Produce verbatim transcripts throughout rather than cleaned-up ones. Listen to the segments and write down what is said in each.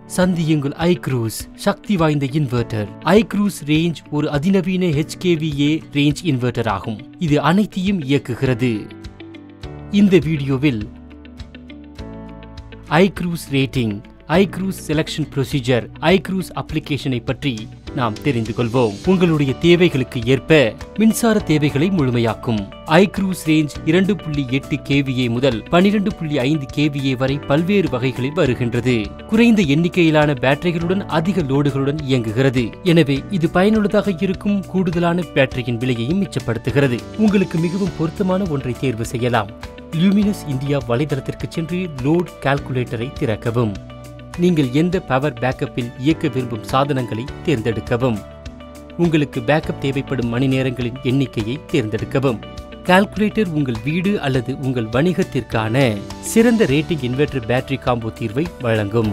சந்தியுங்கள் iCruise, சக்தி வாய்ந்த inverter. iCruise range ஒரு அதிநவீன H K V A range inverter ஆகும். இது அனைத்தையும் இயக்குகிறது. இந்த வீடியோவில் iCruise rating, iCruise selection procedure, iCruise அப்ளிகேஷனை பற்றி நாம் தெரிந்து கொள்வோம். உங்களுடைய தேவைகளுக்கு ஏற்ப மின்சார தேவைகளை முழுமையாக்கும். iCruise ரேஞ்ச் இரண்டு புள்ளி எட்டு K V A முதல் பன்னிரண்டு புள்ளி ஐந்து K V A வரை பல்வேறு வகைகளில் வருகின்றது. குறைந்த எண்ணிக்கையிலான பேட்டரிகளுடன் அதிக லோடுகளுடன் இயங்குகிறது. எனவே இது பயனுள்ளதாக இருக்கும். கூடுதலான பேட்டரியின் விலையையும் மிச்சப்படுத்துகிறது. உங்களுக்கு மிகவும் பொருத்தமான ஒன்றை தேர்வு செய்யலாம். லுமினஸ் இந்தியா வலைதளத்திற்கு சென்று லோட் கால்குலேட்டரை திறக்கவும். நீங்கள் எந்த பவர் பேக்கப்பில் இயக்க விரும்பும் சாதனங்களை தேர்ந்தெடுக்கவும். உங்களுக்கு பேக்கப் தேவைப்படும் மணி நேரங்களின் எண்ணிக்கையை தேர்ந்தெடுக்கவும். கால்குலேட்டர் உங்கள் வீடு அல்லது உங்கள் வணிகத்திற்கான சிறந்த ரேட்டிங் இன்வெர்டர் பேட்டரி காம்போ தீர்வை வழங்கும்.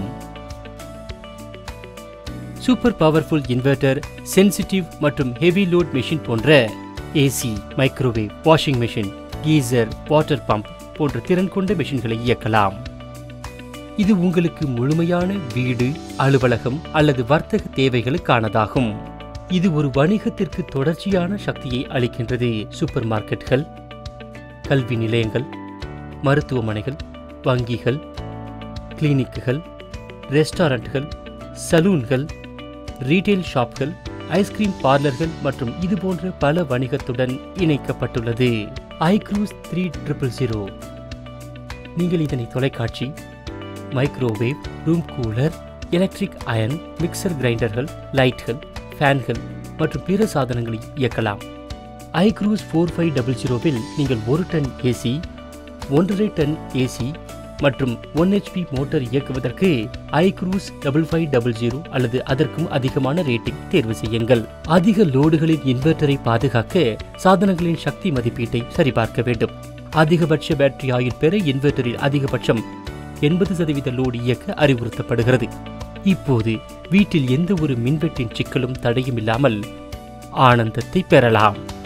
சூப்பர் பவர்ஃபுல் இன்வெர்டர், சென்சிட்டிவ் மற்றும் ஹெவி லோட் மெஷின் போன்ற AC, microwave, washing machine, geyser, water pump போன்ற திறன் கொண்ட மெஷின்களை இயக்கலாம். இது உங்களுக்கு முழுமையான வீடு, அலுவலகம் அல்லது வர்த்தக தேவைகளுக்கானதாகும். இது ஒரு வணிகத்திற்கு தொடர்ச்சியான சக்தியை அளிக்கின்றது. சூப்பர் மார்க்கெட்டுகள், கல்வி நிலையங்கள், மருத்துவமனைகள், வங்கிகள், கிளினிக்குகள், ரெஸ்டாரண்ட்கள், சலூன்கள், ரீட்டைல் ஷாப்கள், ஐஸ்கிரீம் பார்லர்கள் மற்றும் இதுபோன்ற பல வணிகத்துடன் இணைக்கப்பட்டுள்ளது. iCruise three triple zero. நீங்கள் இதனை தொலைக்காட்சி, microwave, room cooler, electric iron, mixer கிரைண்டர்கள், லைட்கள், ஃபேன்கள் மற்றும் பிற சாதனங்களை இயக்கலாம். iCruise ஃபோர் ஃபைவ் டபுள் ஜீரோவில் நீங்கள் ஒரு டன் ஏசி, ஒன்றரை டன் ஏசி மற்றும் ஒன் H P மோட்டார் இயக்குவதற்கு iCruise double five double zero அல்லது அதற்கும் அதிகமான ரேட்டிங் தேர்வு செய்யுங்கள். அதிக லோடுகளின் இன்வெர்டரை பாதுகாக்க சாதனங்களின் சக்தி மதிப்பீட்டை சரிபார்க்க வேண்டும். அதிகபட்ச பேட்டரி ஆயுள் பெற இன்வெர்டரில் அதிகபட்சம் எண்பது சதவீத லோடு இயக்க அறிவுறுத்தப்படுகிறது. இப்போது வீட்டில் எந்த ஒரு மின்வெட்டின் சிக்கலும் தடையும் இல்லாமல் ஆனந்தத்தை பெறலாம்.